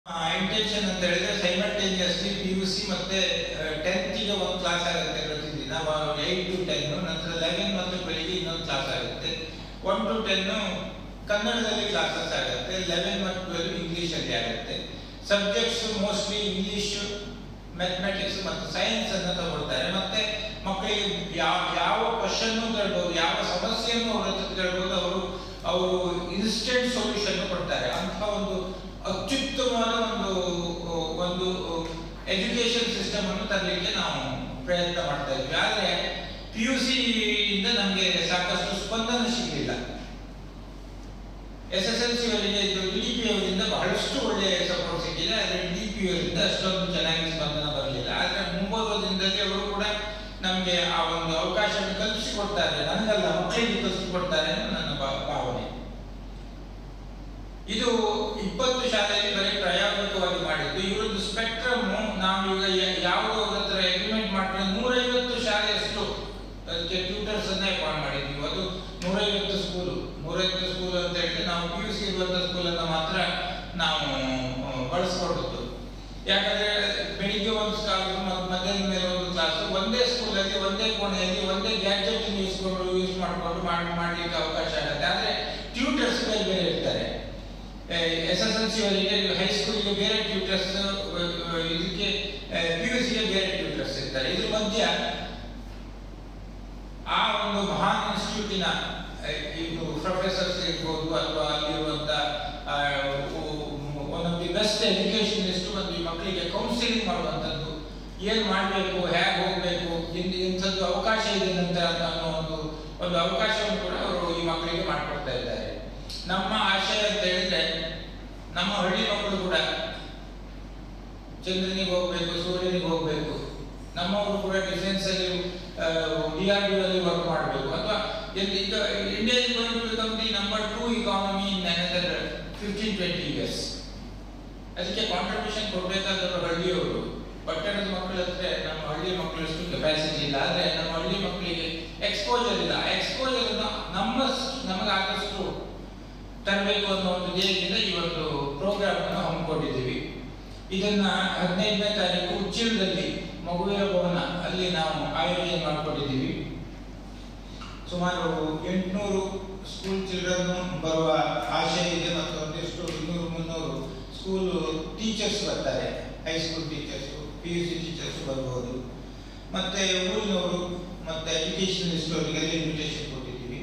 Intention ಅಂತ ಹೇಳಿದ್ರೆ simultaneously PUC ಮತ್ತೆ 10th ಗೆ ಒಂದು ಕ್ಲಾಸ್ ಆಗುತ್ತೆ ಪ್ರತಿದಿನ 8 to 10, ನಂತರ 11 ಮತ್ತು ಬೆಳಿಗ್ಗೆ ಇನ್ನೊಂದು ಕ್ಲಾಸ್ ಆಗುತ್ತೆ. 1 to 10 ಕನ್ನಡದಲ್ಲಿ ಕ್ಲಾಸಸ್ ಆಗುತ್ತೆ, 11 ಮತ್ತು 12 ಇಂಗ್ಲಿಷ್ ಅಲ್ಲಿ ಆಗುತ್ತೆ. ಸಬ್ಜೆಕ್ಟ್ಸ್ ಮೋಸ್ಟ್ಲಿ ಇಂಗ್ಲಿಷ್, ಮ್ಯಾಥಮೆಟಿಕ್ಸ್ ಮತ್ತು ಸೈನ್ಸ್ ಅನ್ನು ತಗೊಳ್ತಾರೆ. ಮತ್ತೆ ಮಕ್ಕಳಿಗೆ ಯಾವ ಕ್ವಶನ್ ಕೇಳ್ಬೋದು, ಯಾವ ಸಮಸ್ಯೆಯನ್ನು ಅವ್ರ ಹತ್ರ ಕೇಳ್ಬೋದು, ಅವರು ಇನ್ಸ್ಟೆಂಟ್ ಸೊಲ್ಯೂಷನ್ ಕೊಡ್ತಾರೆ. ಅಂತ ಒಂದು ಅತ್ಯುತ್ತಮವಾದ ಒಂದು ಎಜುಕೇಶನ್ ಸಿಸ್ಟಮ್ ಅನ್ನು ತರಲಿಕ್ಕೆ ನಾವು ಪ್ರಯತ್ನ ಮಾಡ್ತಾ ಇದ್ವಿ. ಆದರೆ PUC ಇಂದ ನಮಗೆ ಸಾಕಷ್ಟು ಸ್ಪಂದನೆ ಸಿಗಲಿಲ್ಲ. SSLC ಅವರಿಗೆ DDP ಅವರಿಂದ ಬಹಳಷ್ಟು ಒಳ್ಳೆಯ ಸಪೋರ್ಟ್ ಸಿಕ್ಕಿದೆ, ಆದರೆ DDP ಅವರಿಂದ ಅಷ್ಟೊಂದು ಚೆನ್ನಾಗಿ ಸ್ಪಂದನ ಬರಲಿಲ್ಲ. ಆದರೆ ಮುಂಬರುವ ದಿನದಲ್ಲಿ ಅವರು ಕೂಡ ನಮಗೆ ಆ ಒಂದು ಅವಕಾಶವನ್ನು ಕಲ್ಪಿಸಿಕೊಡ್ತಾರೆ, ನನಗಲ್ಲ ಮಕ್ಕಳಿಗೆ ಕಲ್ಪಿಸಿಕೊಡ್ತಾರೆ ಅನ್ನೋ ನನ್ನ ಭಾವನೆ. ಇದು 20 ಶಾಲೆಯಲ್ಲಿ ಬರೀ ಪ್ರಾಯೋಗಿಕವಾಗಿ ಮಾಡಿದ್ದು. ಇವರದ್ದು ಸ್ಪೆಕ್ಟ್ರಮ್ ನಾವು ಈಗ ಯಾವುದೋ ಹತ್ರ ಅಗ್ರಿಮೆಂಟ್ ಮಾಡ್ಕೊಂಡು 150 ಶಾಲೆಯಷ್ಟು ಅದಕ್ಕೆ ಟ್ಯೂಟರ್ಸ್ ಅನ್ನ ಅಪಾಯಿಂಟ್ ಮಾಡಿದ್ವಿ. ಅದು 150 ಸ್ಕೂಲ್ ಅಂತ ಹೇಳಿದ್ರೆ ನಾವು PUC ಇರುವಂತ ಸ್ಕೂಲ್ ಅನ್ನ ಮಾತ್ರ ನಾವು ಬಳಸ್ಕೊಡುದು. ಯಾಕಂದ್ರೆ ಬೆಳಿಗ್ಗೆ ಒಂದು ಕ್ಲಾಸ್ ಮತ್ತು ಮಧ್ಯಾಹ್ನ ಮೇಲೆ ಒಂದು ಕ್ಲಾಸ್, ಒಂದೇ ಸ್ಕೂಲಲ್ಲಿ ಒಂದೇ ಕೋಣೆಯಲ್ಲಿ ಒಂದೇ ಗ್ಯಾಡ್ಜೆಟ್ ಯೂಸ್ ಮಾಡಿಕೊಂಡು ಮಾಡ್ಲಿಕ್ಕೆ ಅವಕಾಶ ಆಗುತ್ತೆ. ಆದ್ರೆ ಟ್ಯೂಟರ್ಸ್ ಬೇರೆ ಬೇರೆ ಇರ್ತಾರೆ. SSLC ಅವರಿಗೆ ಹೈಸ್ಕೂಲಿಗೆ ಬೇರೆ ಟ್ಯೂಟರ್ಸ್, ಇದಕ್ಕೆ PUCಗೆ ಬೇರೆ ಟ್ಯೂಟರ್ಸ್ ಇರ್ತಾರೆ. ಇದ್ರ ಮಧ್ಯ ಆ ಒಂದು ಮಹಾನ್ ಇನ್ಸ್ಟಿಟ್ಯೂಟಿನ ಇದು ಪ್ರೊಫೆಸರ್ಸ್ ಇರ್ಬೋದು ಅಥವಾ ಅಲ್ಲಿರುವಂತ one of the best educationist ಒಂದು ಈ ಮಕ್ಕಳಿಗೆ ಕೌನ್ಸಿಲಿಂಗ್ ಮಾಡುವಂಥದ್ದು, ಏನ್ ಮಾಡಬೇಕು, ಹೇಗೆ ಹೋಗ್ಬೇಕು, ಇಂಥದ್ದು ಅವಕಾಶ ಇದೆ ನಂತರ ಅನ್ನೋ ಒಂದು ಅವಕಾಶವನ್ನು ಕೂಡ ಅವರು ಈ ಮಕ್ಕಳಿಗೆ ಮಾಡಿಕೊಡ್ತಾ ಇದ್ದಾರೆ. ನಮ್ಮ ಆಶಯ ಅಂತ ಹೇಳಿದ್ರೆ ನಮ್ಮ ಹಳ್ಳಿ ಮಕ್ಕಳು ಕೂಡ ಚಂದ್ರನಿಗೆ ಹೋಗ್ಬೇಕು, ಸೂರ್ಯನಿಗೆ ಹೋಗ್ಬೇಕು, ನಮ್ಮವರು ಕೂಡ ಡಿಫೆನ್ಸ್ ಅಲ್ಲಿ DRDO ಅಲ್ಲಿ ವರ್ಕ್ ಮಾಡಬೇಕು, ಅಥವಾ India is going to become the number 2 economy in another 15-20 years. ಅದಕ್ಕೆ ಕಾಂಟ್ರಿಬ್ಯೂಷನ್ ಕೊಡಬೇಕಾದವರು ಹಳ್ಳಿಯವರು. ಪಟ್ಟಣದ ಮಕ್ಕಳ ಹತ್ರ ನಮ್ಮ ಹಳ್ಳಿ ಮಕ್ಕಳಷ್ಟು ಕೆಪಾಸಿಟಿ ಇಲ್ಲ, ಆದರೆ ನಮ್ಮ ಹಳ್ಳಿ ಮಕ್ಕಳಿಗೆ ಎಕ್ಸ್ಪೋಜರ್ ಇಲ್ಲ. ಎಕ್ಸ್ಪೋಜರ್ ನಮಗಾದಷ್ಟು ತರಬೇಕು ಅನ್ನೋ ಒಂದು ಧ್ಯೇಯದಿಂದ ಈ ಒಂದು ಪ್ರೋಗ್ರಾಮ್ ಅನ್ನು ಹಮ್ಮಿಕೊಂಡಿದ್ದೀವಿ. ಇದನ್ನ 15ನೇ ತಾರೀಕು ಉಚ್ಚಿಲದಲ್ಲಿ ಮಗುವಿನ ಭವನ ಅಲ್ಲಿ ನಾವು ಆಯೋಜನೆ ಮಾಡಿಕೊಂಡಿದ್ದೀವಿ. ಸುಮಾರು 800 ಸ್ಕೂಲ್ ಚಿಲ್ಡ್ರನ್ ಬರುವ ಆಶಯ ಇದೆ ಮತ್ತು ಒಂದಿಷ್ಟು 200-300 ಸ್ಕೂಲ್ ಟೀಚರ್ಸ್ ಬರ್ತಾರೆ. ಹೈಸ್ಕೂಲ್ ಟೀಚರ್ಸ್, PUC ಟೀಚರ್ಸ್ ಬರ್ಬೋದು. ಮತ್ತೆ ಊರಿನವರು ಮತ್ತೆ ಎಜುಕೇಶನಿಸ್ಟ್ ಅವರಿಗೆಲ್ಲ ಇನ್ವಿಟೇಷನ್